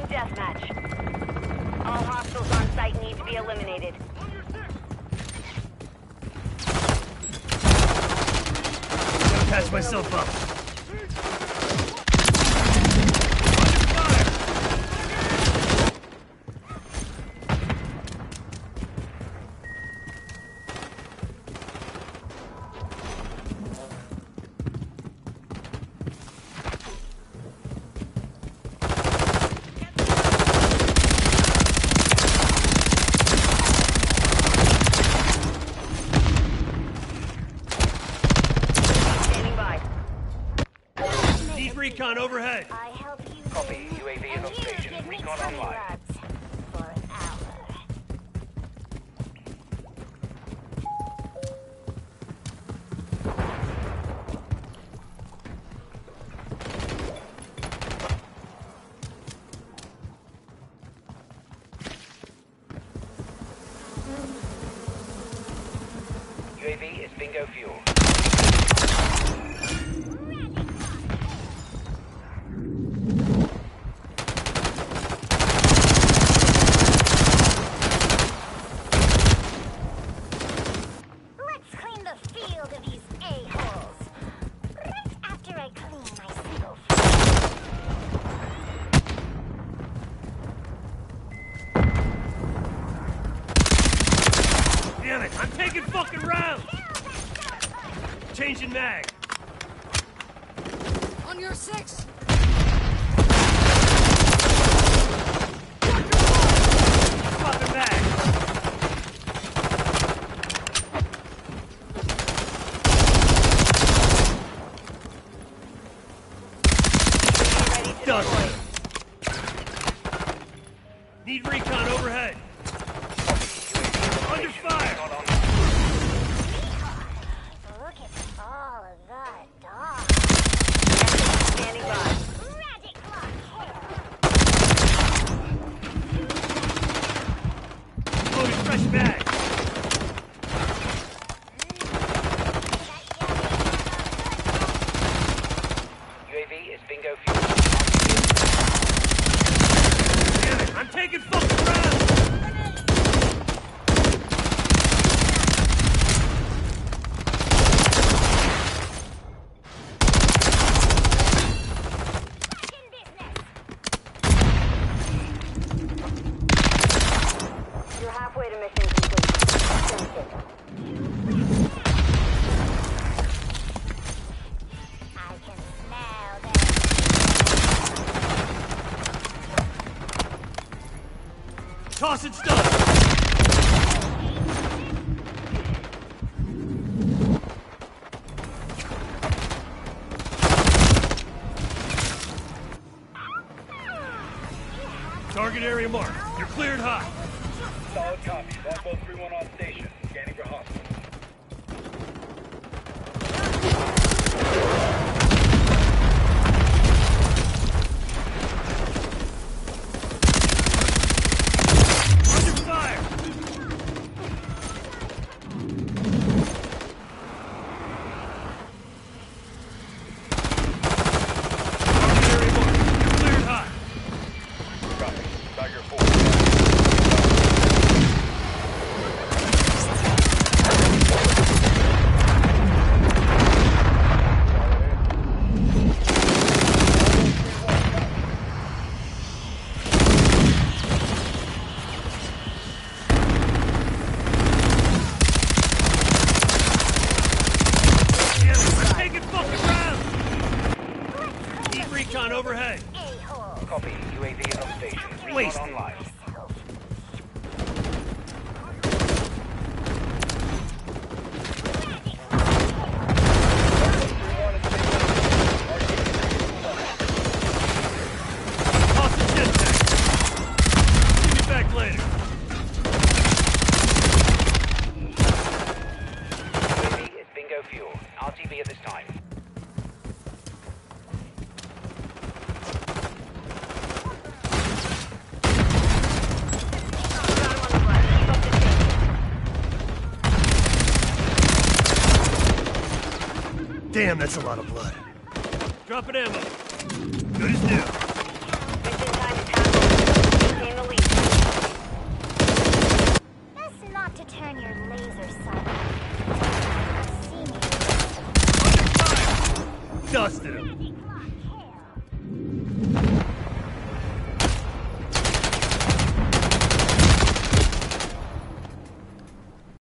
deathmatch. All hostiles on site need to be eliminated. Gotta patch myself up. Recon overhead. I help you. Copy. UAV is on station. Recon online. For an hour. UAV is bingo fuel. Damn it, I'm taking fucking rounds! Changing mag. On your six! Swapping mag. Done. Need recon overhead. Under fire! Look at all of that dog. Standing by. Magic block kill. Loading fresh mag. UAV is bingo fuel. Damn it, I'm taking fucking rounds! You're halfway to mission complete. Finish it. I can smell them. Tossing stuff! Target area marked. You're cleared hot. Solid copy. Longbow 3-1 on station. Scanning for hostiles. Under fire! Target area marked. You're cleared hot. Copy. Tiger 4. Damn it, I'm taking fucking rounds! Need recon overhead. A-hole. Copy. UAV is on station. Recon Wasted. online. Toss the shit back. Give me back later. UAV is bingo fuel. RTB at this time. Damn, that's a lot of blood. Dropping ammo. Good as new. Mission time is halfway. Dusted him.